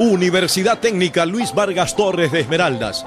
Universidad Técnica Luis Vargas Torres de Esmeraldas.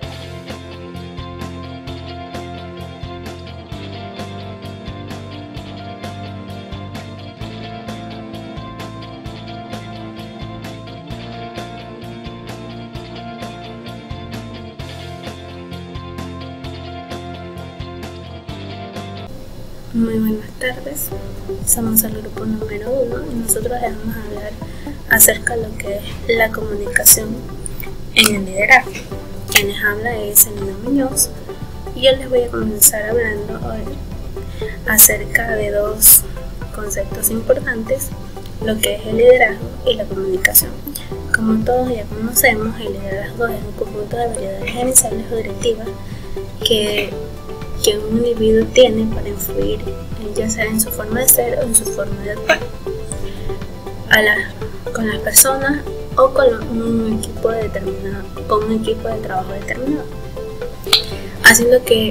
Muy buenas tardes, somos el grupo número 1 y nosotros les vamos a hablar acerca de lo que es la comunicación en el liderazgo. Quien les habla es Elena Muñoz y yo les voy a comenzar hablando hoy acerca de dos conceptos importantes, lo que es el liderazgo y la comunicación. Como todos ya conocemos, el liderazgo es un conjunto de habilidades gerenciales o directivas que un individuo tiene para influir, ya sea en su forma de ser o en su forma de actuar, con las personas o con un equipo determinado, con un equipo de trabajo determinado, haciendo que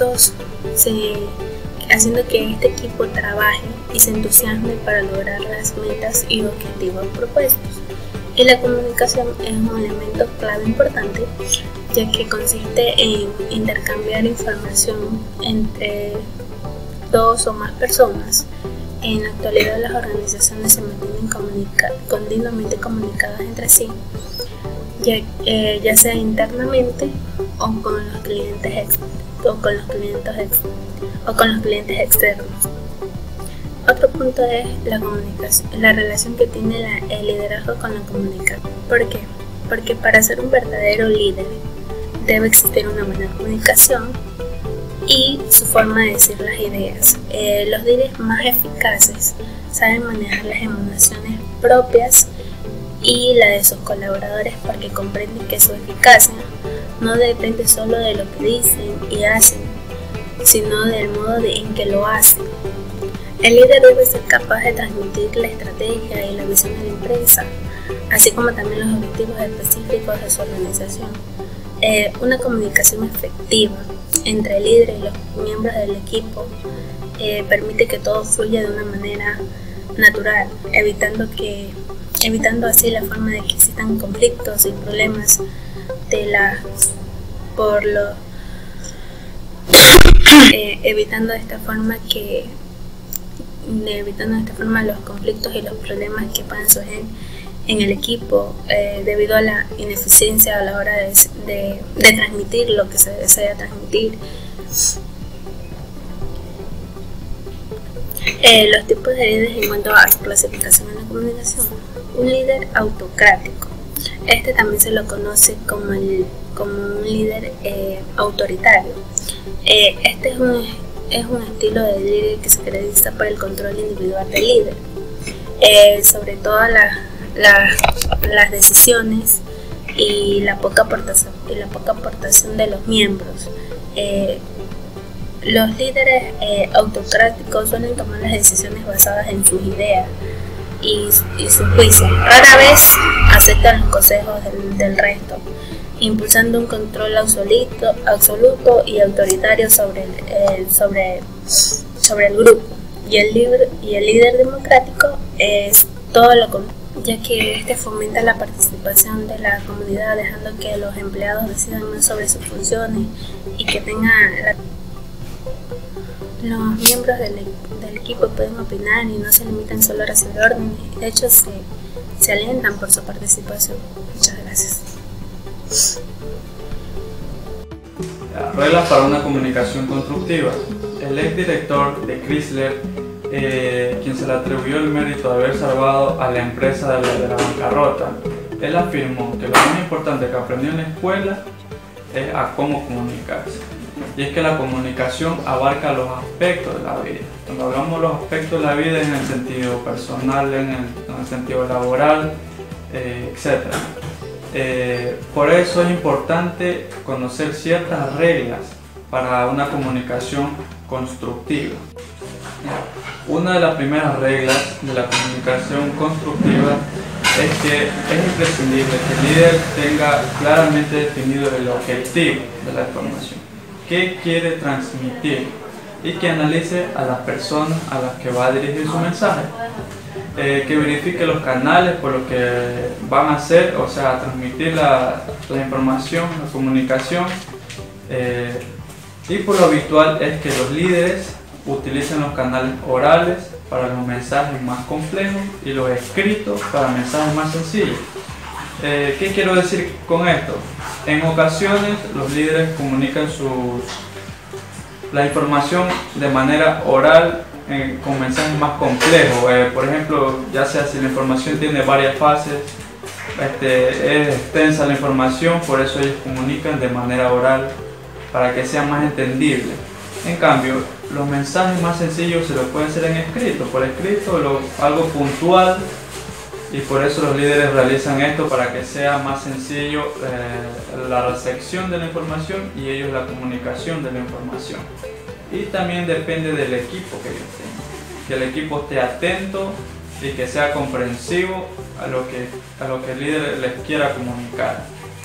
este equipo trabaje y se entusiasme para lograr las metas y objetivos propuestos. Y la comunicación es un elemento clave importante, ya que consiste en intercambiar información entre dos o más personas. En la actualidad las organizaciones se mantienen continuamente comunicadas entre sí, ya sea internamente o con los clientes externos. Otro punto es la comunicación, la relación que tiene el liderazgo con la comunicación. ¿Por qué? Porque para ser un verdadero líder debe existir una buena comunicación y su forma de decir las ideas. Los líderes más eficaces saben manejar las emociones propias y la de sus colaboradores, porque comprenden que su eficacia no depende solo de lo que dicen y hacen, sino del modo en que lo hacen. El líder debe ser capaz de transmitir la estrategia y la visión de la empresa, así como también los objetivos específicos de su organización. Una comunicación efectiva entre el líder y los miembros del equipo permite que todo fluya de una manera natural, evitando así la forma de que existan conflictos y problemas evitando de esta forma los conflictos y los problemas que puedan surgir en el equipo debido a la ineficiencia a la hora de transmitir lo que se desea transmitir. Los tipos de líderes en cuanto a su clasificación en la comunicación. Un líder autocrático. Este también se lo conoce como un líder autoritario. Este es un estilo de líder que se caracteriza por el control individual del líder, sobre todas las decisiones y la poca aportación de los miembros. Los líderes autocráticos suelen tomar las decisiones basadas en sus ideas y sus juicios. Rara vez aceptan los consejos del resto, impulsando un control absoluto y autoritario sobre el grupo. Y el líder democrático es todo lo contrario, ya que este fomenta la participación de la comunidad, dejando que los empleados decidan más sobre sus funciones y que los miembros del equipo pueden opinar y no se limitan solo a recibir órdenes. De hecho, se alientan por su participación. Muchas gracias. Reglas para una comunicación constructiva. El exdirector de Chrysler, quien se le atribuyó el mérito de haber salvado a la empresa de la bancarrota, él afirmó que lo más importante que aprendió en la escuela es a cómo comunicarse. Y es que la comunicación abarca los aspectos de la vida. Cuando hablamos de los aspectos de la vida en el sentido personal, en el sentido laboral, etc. Por eso es importante conocer ciertas reglas para una comunicación constructiva. Una de las primeras reglas de la comunicación constructiva es que es imprescindible que el líder tenga claramente definido el objetivo de la información, qué quiere transmitir, y que analice a las personas a las que va a dirigir su mensaje. que verifique los canales por los que van a hacer, o sea, transmitir la información, la comunicación. Y por lo habitual es que los líderes utilicen los canales orales para los mensajes más complejos y los escritos para mensajes más sencillos. ¿Qué quiero decir con esto? En ocasiones los líderes comunican la información de manera oral con mensajes más complejos. Por ejemplo, ya sea si la información tiene varias fases, es extensa la información, por eso ellos comunican de manera oral para que sea más entendible. En cambio, los mensajes más sencillos se los pueden hacer en escrito, por escrito, algo puntual, y por eso los líderes realizan esto para que sea más sencillo la recepción de la información y ellos la comunicación de la información. Y también depende del equipo que ellos tengan, que el equipo esté atento y que sea comprensivo a lo que el líder les quiera comunicar.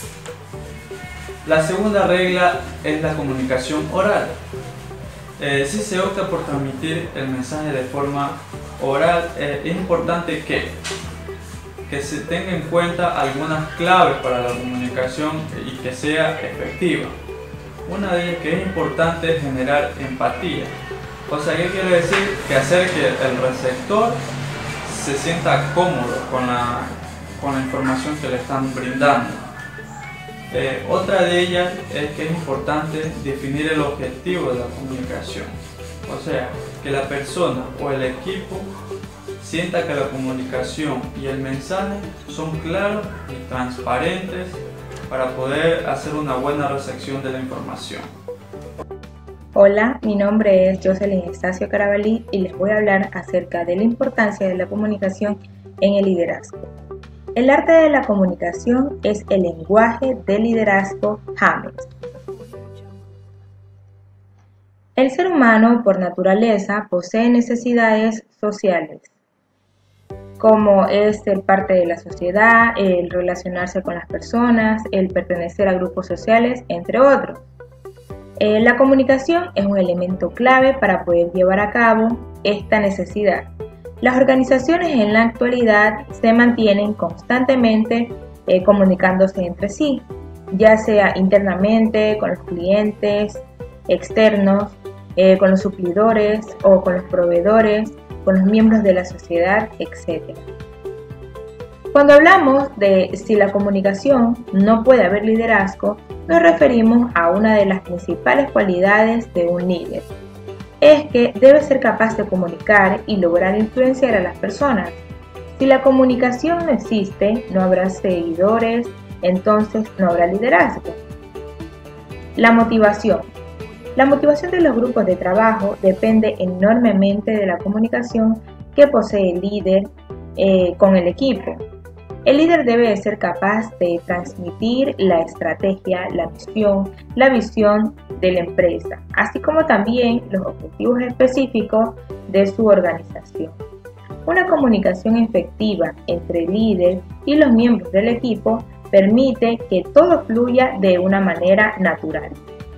La segunda regla es la comunicación oral. Si se opta por transmitir el mensaje de forma oral, es importante que se tenga en cuenta algunas claves para la comunicación y que sea efectiva. Una de ellas que es importante es generar empatía. O sea, ¿qué quiere decir? Que hacer que el receptor se sienta cómodo con la información que le están brindando. Otra de ellas es que es importante definir el objetivo de la comunicación. O sea, que la persona o el equipo sienta que la comunicación y el mensaje son claros y transparentes para poder hacer una buena recepción de la información. Hola, mi nombre es Jocelyn Estacio Carabalí y les voy a hablar acerca de la importancia de la comunicación en el liderazgo. El arte de la comunicación es el lenguaje del liderazgo Hammett. El ser humano, por naturaleza, posee necesidades sociales, como es ser parte de la sociedad, el relacionarse con las personas, el pertenecer a grupos sociales, entre otros. La comunicación es un elemento clave para poder llevar a cabo esta necesidad. Las organizaciones en la actualidad se mantienen constantemente comunicándose entre sí, ya sea internamente, con los clientes, externos, con los suplidores o con los proveedores, con los miembros de la sociedad, etc. Cuando hablamos de si la comunicación no puede haber liderazgo, nos referimos a una de las principales cualidades de un líder. Es que debe ser capaz de comunicar y lograr influenciar a las personas. Si la comunicación no existe, no habrá seguidores, entonces no habrá liderazgo. La motivación. La motivación de los grupos de trabajo depende enormemente de la comunicación que posee el líder con el equipo. El líder debe ser capaz de transmitir la estrategia, la misión, la visión de la empresa, así como también los objetivos específicos de su organización. Una comunicación efectiva entre el líder y los miembros del equipo permite que todo fluya de una manera natural,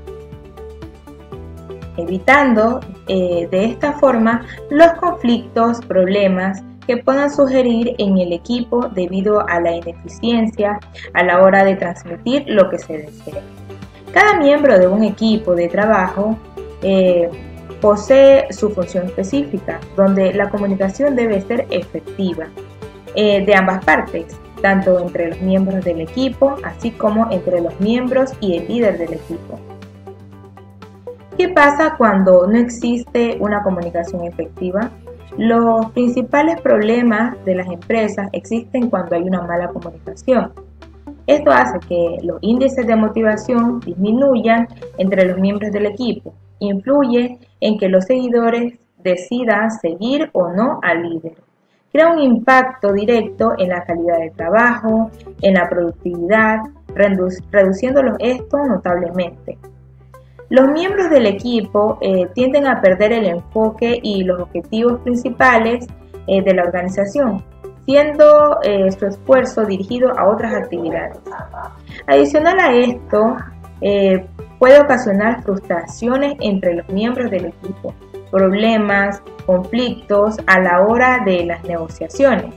evitando de esta forma los conflictos, problemas que puedan sugerir en el equipo debido a la ineficiencia a la hora de transmitir lo que se desea. Cada miembro de un equipo de trabajo posee su función específica, donde la comunicación debe ser efectiva de ambas partes, tanto entre los miembros del equipo, así como entre los miembros y el líder del equipo. ¿Qué pasa cuando no existe una comunicación efectiva? Los principales problemas de las empresas existen cuando hay una mala comunicación. Esto hace que los índices de motivación disminuyan entre los miembros del equipo. Influye en que los seguidores decidan seguir o no al líder. Crea un impacto directo en la calidad de trabajo, en la productividad, reduciéndolo esto notablemente. Los miembros del equipo tienden a perder el enfoque y los objetivos principales de la organización, siendo su esfuerzo dirigido a otras actividades. Adicional a esto, puede ocasionar frustraciones entre los miembros del equipo, problemas, conflictos a la hora de las negociaciones.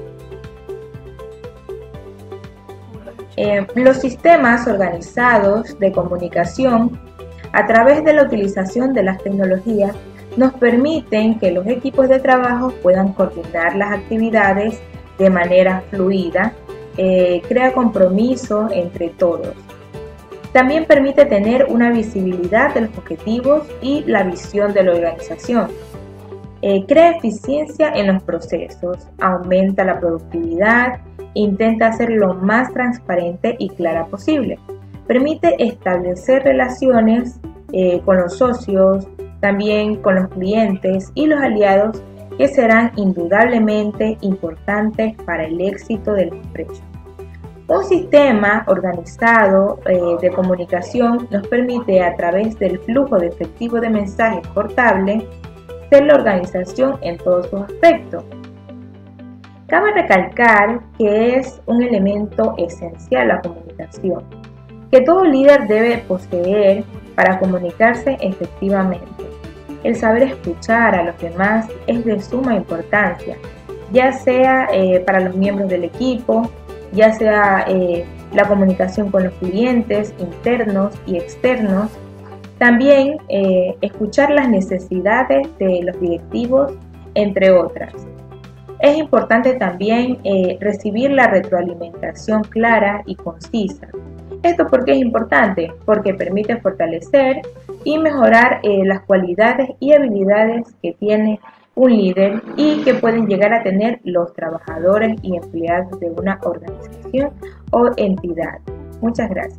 Los sistemas organizados de comunicación a través de la utilización de las tecnologías nos permiten que los equipos de trabajo puedan coordinar las actividades de manera fluida, crea compromiso entre todos. También permite tener una visibilidad de los objetivos y la visión de la organización. Crea eficiencia en los procesos, aumenta la productividad, intenta ser lo más transparente y clara posible. Permite establecer relaciones con los socios, también con los clientes y los aliados que serán indudablemente importantes para el éxito de la empresa. Un sistema organizado de comunicación nos permite, a través del flujo de efectivo de mensajes portable, ser la organización en todos sus aspectos. Cabe recalcar que es un elemento esencial la comunicación, que todo líder debe poseer para comunicarse efectivamente. El saber escuchar a los demás es de suma importancia, ya sea para los miembros del equipo, ya sea la comunicación con los clientes internos y externos. También escuchar las necesidades de los directivos, entre otras. Es importante también recibir la retroalimentación clara y concisa. ¿Esto por qué es importante? Porque permite fortalecer y mejorar las cualidades y habilidades que tiene un líder y que pueden llegar a tener los trabajadores y empleados de una organización o entidad. Muchas gracias.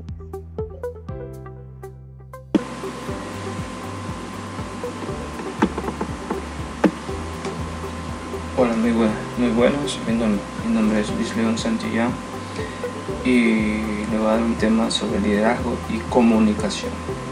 Hola, muy buenos. Mi nombre es Luis León Santillán y le voy a dar un tema sobre liderazgo y comunicación.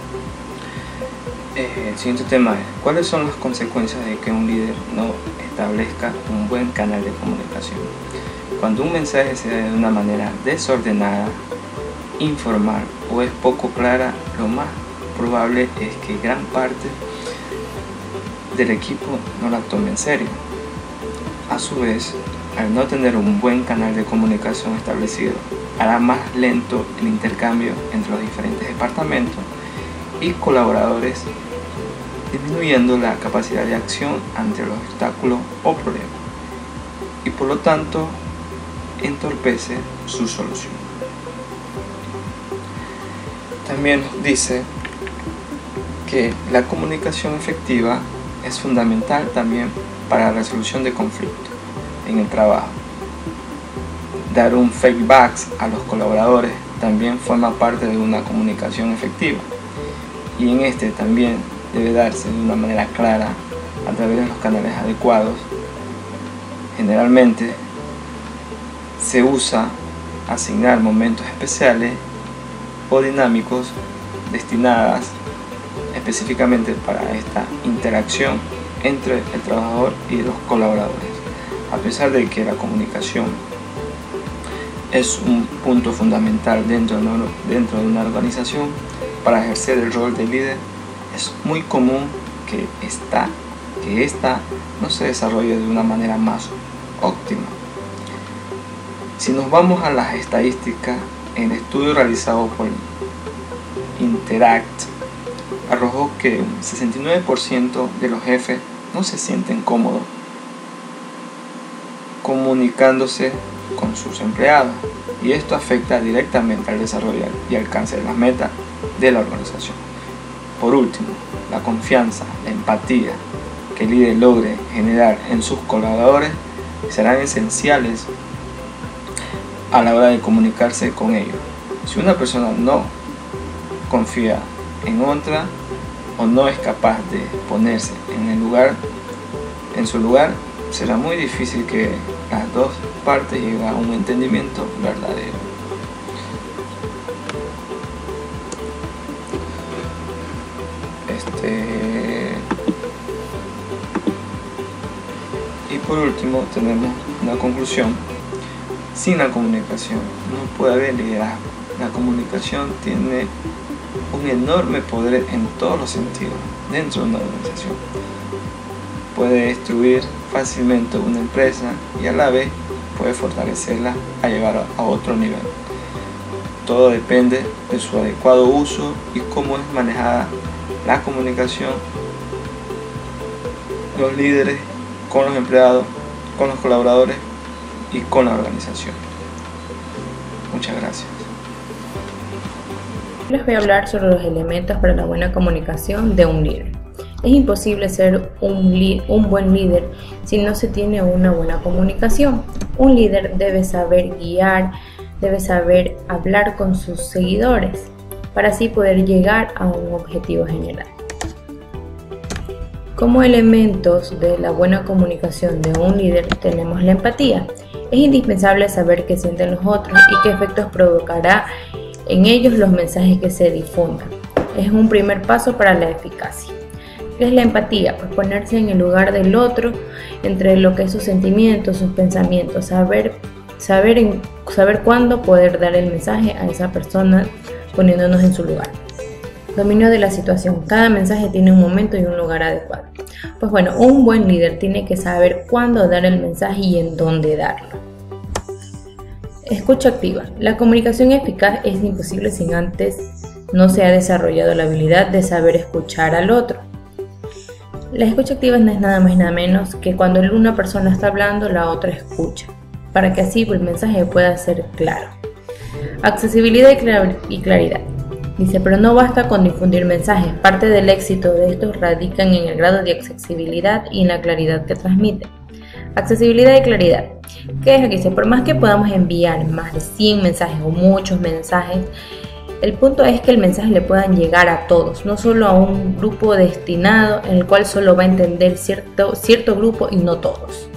El siguiente tema es: ¿cuáles son las consecuencias de que un líder no establezca un buen canal de comunicación? Cuando un mensaje se da de una manera desordenada, informal o es poco clara, lo más probable es que gran parte del equipo no la tome en serio. A su vez, al no tener un buen canal de comunicación establecido, hará más lento el intercambio entre los diferentes departamentos y colaboradores, disminuyendo la capacidad de acción ante los obstáculos o problemas, y por lo tanto entorpece su solución. También nos dice que la comunicación efectiva es fundamental también para la resolución de conflictos en el trabajo. Dar un feedback a los colaboradores también forma parte de una comunicación efectiva, y en este también debe darse de una manera clara a través de los canales adecuados. Generalmente se usa asignar momentos especiales o dinámicos destinadas específicamente para esta interacción entre el trabajador y los colaboradores. A pesar de que la comunicación es un punto fundamental dentro de una organización, para ejercer el rol de líder es muy común que esta no se desarrolle de una manera más óptima. Si nos vamos a las estadísticas, el estudio realizado por Interact arrojó que un 69% de los jefes no se sienten cómodos comunicándose con sus empleados, y esto afecta directamente al desarrollo y alcance de las metas de la organización. Por último, la confianza, la empatía que el líder logre generar en sus colaboradores serán esenciales a la hora de comunicarse con ellos. Si una persona no confía en otra o no es capaz de ponerse en su lugar, será muy difícil que las dos partes lleguen a un entendimiento verdadero. Y por último tenemos una conclusión: sin la comunicación no puede haber liderazgo. La comunicación tiene un un enorme poder en todos los sentidos dentro de una organización. Puede destruir fácilmente una empresa y a la vez puede fortalecerla a llevar a otro nivel. Todo depende de su adecuado uso y cómo es manejada la comunicación, los líderes con los empleados, con los colaboradores y con la organización. Muchas gracias. Les voy a hablar sobre los elementos para la buena comunicación de un líder. Es imposible ser un buen líder si no se tiene una buena comunicación. Un líder debe saber guiar, debe saber hablar con sus seguidores para así poder llegar a un objetivo general. Como elementos de la buena comunicación de un líder tenemos la empatía. Es indispensable saber qué sienten los otros y qué efectos provocará en ellos los mensajes que se difundan. Es un primer paso para la eficacia. ¿Qué es la empatía? Pues ponerse en el lugar del otro, entre lo que es sus sentimientos, sus pensamientos, saber cuándo poder dar el mensaje a esa persona poniéndonos en su lugar. Dominio de la situación. Cada mensaje tiene un momento y un lugar adecuado. Pues bueno, un buen líder tiene que saber cuándo dar el mensaje y en dónde darlo. Escucha activa. La comunicación eficaz es imposible si antes no se ha desarrollado la habilidad de saber escuchar al otro. La escucha activa no es nada más y nada menos que cuando una persona está hablando, la otra escucha, para que así el mensaje pueda ser claro. Accesibilidad y claridad. Dice, pero no basta con difundir mensajes, parte del éxito de estos radican en el grado de accesibilidad y en la claridad que transmiten. Accesibilidad y claridad. ¿Qué es lo que dice? Por más que podamos enviar más de 100 mensajes o muchos mensajes, el punto es que el mensaje le puedan llegar a todos, no solo a un grupo destinado en el cual solo va a entender cierto grupo y no todos.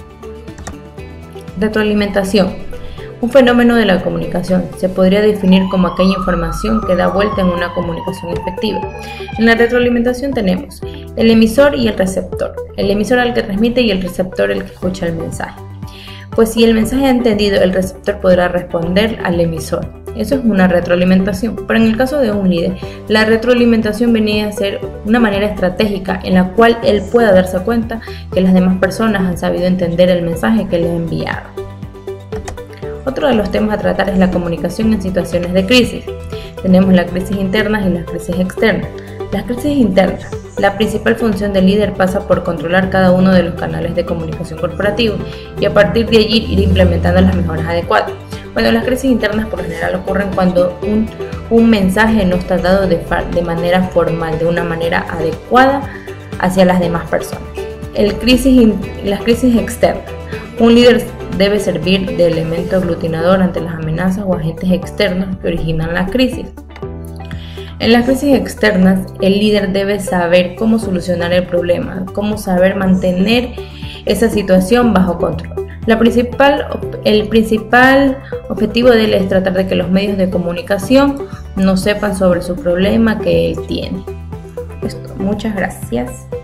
Retroalimentación. Un fenómeno de la comunicación se podría definir como aquella información que da vuelta en una comunicación efectiva. En la retroalimentación tenemos el emisor y el receptor. El emisor al que transmite y el receptor el que escucha el mensaje. Pues si el mensaje ha entendido, el receptor podrá responder al emisor. Eso es una retroalimentación. Pero en el caso de un líder, la retroalimentación venía a ser una manera estratégica en la cual él pueda darse cuenta que las demás personas han sabido entender el mensaje que le ha enviado. Otro de los temas a tratar es la comunicación en situaciones de crisis. Tenemos las crisis internas y las crisis externas. Las crisis internas. La principal función del líder pasa por controlar cada uno de los canales de comunicación corporativo y a partir de allí ir implementando las mejoras adecuadas. Bueno, las crisis internas por lo general ocurren cuando un mensaje no está dado de manera formal, de una manera adecuada hacia las demás personas. Las crisis externas. Un líder debe servir de elemento aglutinador ante las amenazas o agentes externos que originan la crisis. En las crisis externas, el líder debe saber cómo solucionar el problema, cómo saber mantener esa situación bajo control. El principal objetivo de él es tratar de que los medios de comunicación no sepan sobre su problema que él tiene. Muchas gracias.